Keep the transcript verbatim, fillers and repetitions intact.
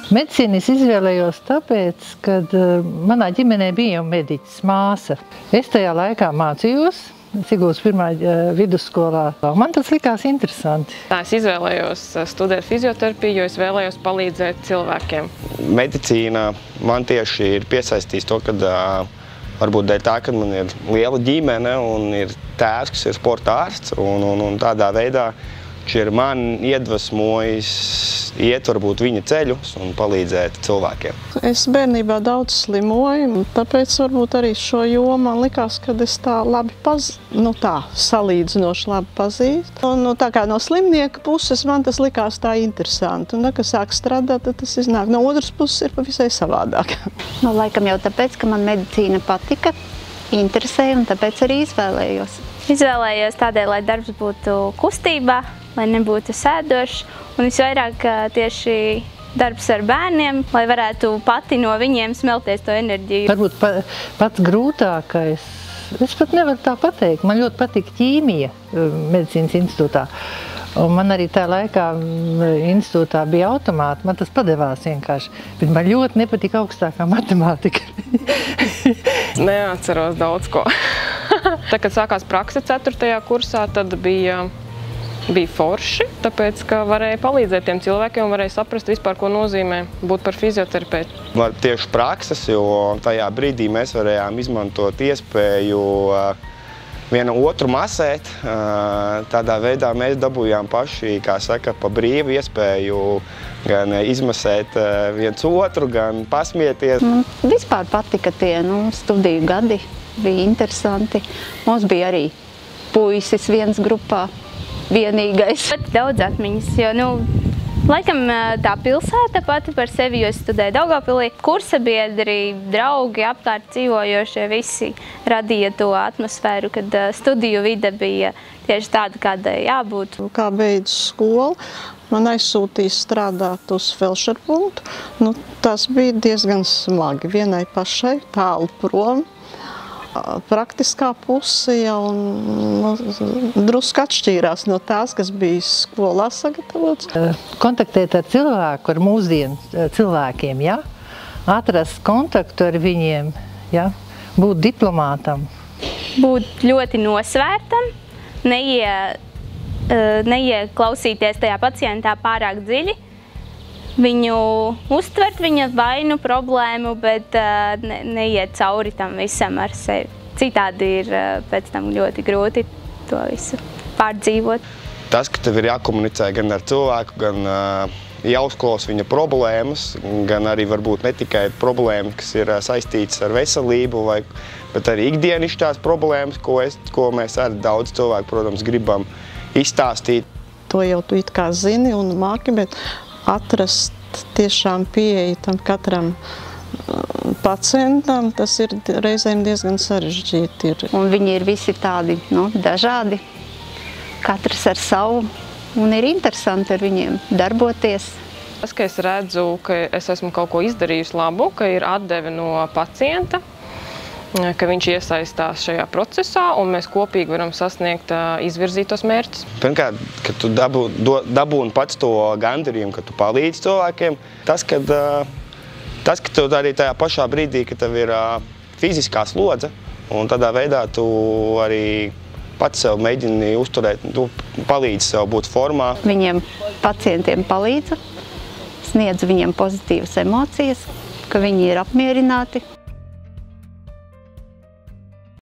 Medicīnu es izvēlējos tāpēc, ka manā ģimenē bija jau mediķis māsa. Es tajā laikā mācījos Siguldas pirmā vidusskolā. Man tas likās interesanti. Tā es izvēlējos studēt fizioterapiju, jo es vēlējos palīdzēt cilvēkiem. Medicīna man tieši ir piesaistījis to, ka varbūt dēļ tā, ka man ir liela ģimene un ir tēvs, kas ir sporta ārsts, un, un, un tādā veidā viņš ir man iedvesmojis iet varbūt viņa ceļus un palīdzēt cilvēkiem. Es bērnībā daudz slimoju, tāpēc varbūt arī šo jomu man likās, ka es tā labi paz... nu tā, salīdzinoši labi pazīstu. Un, nu, tā kā no slimnieka puses man tas likās tā interesanti. Un, kad sāk strādāt, tad tas iznāk. No otras puses ir pavisai savādāk. Nu, laikam jau tāpēc, ka man medicīna patika, interesēja un tāpēc arī izvēlējos. Izvēlējos tādēļ, lai darbs būtu kustībā, lai nebūtu sēdošs, un visvairāk tieši darbs ar bērniem, lai varētu pati no viņiem smelties to enerģiju. Varbūt pa, pats grūtākais, es pat nevaru tā pateikt, man ļoti patīk ķīmija medicīnas institūtā. Un man arī tā laikā institūtā bija automāti, man tas padevās vienkārši, bet man ļoti nepatika augstākā matemātika. Neatceros daudz ko. Tad, kad sākās prakse ceturtajā kursā, tad bija, bija forši, tāpēc, ka varēja palīdzēt tiem cilvēkiem un varēja saprast vispār, ko nozīmē būt par fizioterapeitu. Tieši prakses, jo tajā brīdī mēs varējām izmantot iespēju vienu otru masēt. Tādā veidā mēs dabūjām paši, kā saka, pa brīvu iespēju gan izmasēt viens otru, gan pasmieties. Man vispār patika tie nu, studiju gadi. Bija interesanti. Mums bija arī puisis viens grupā, vienīgais. Daudz atmiņas, jo, nu, laikam tā pilsēta pati par sevi, jo es studēju Daugavpilī. Kursa biedri, draugi, apkārt dzīvojošie, visi radīja to atmosfēru, kad studiju vide bija tieši tāda, kādai jābūt. Kā beidzu skolu, man aizsūtīja strādāt uz felšerpunktu. Nu, tas bija diezgan smagi vienai pašai, tālu prom. Praktiskā puse jau nu, drusku atšķīrās no tās, kas bija skolā sagatavots. Kontaktēt ar cilvēku, ar mūsdienu cilvēkiem, ja? Atrast kontaktu ar viņiem, ja? Būt diplomātam. Būt ļoti nosvērtam, neie, neieklausīties tajā pacientā pārāk dziļi, viņu uztvert, viņa vainu, problēmu, bet ne, neiet cauri tam visam ar sevi. Citādi ir pēc tam ļoti grūti to visu pārdzīvot. Tas, ka tev ir jākomunicē gan ar cilvēku, gan jāuzklaus viņa problēmas, gan arī varbūt ne tikai problēmas, kas ir saistītas ar veselību, vai, bet arī ikdienišķās problēmas, ko, es, ko mēs arī daudz cilvēku, protams, gribam izstāstīt. To jau tu it kā zini un māki, bet atrast tiešām pieeja tam katram pacientam, tas ir reizēm diezgan sarežģīti. Ir. Un viņi ir visi tādi nu, dažādi, katrs ar savu, un ir interesanti ar viņiem darboties. Tas, ka es redzu, ka es esmu kaut ko izdarījusi labu, ka ir atdeve no pacienta, ka viņš iesaistās šajā procesā un mēs kopīgi varam sasniegt izvirzītos mērķus. Pirmkārt, kad tu dabū, do, dabūni pats to gandarījumu, ka tu palīdzi cilvēkiem, tas, kad, tas, ka tu arī tajā pašā brīdī, ka tev ir fiziskā slodze, un tādā veidā tu arī pats sev mēģini uzturēt, tu palīdzi sev būt formā. Viņiem pacientiem palīdzu, sniedzu viņiem pozitīvas emocijas, ka viņi ir apmierināti.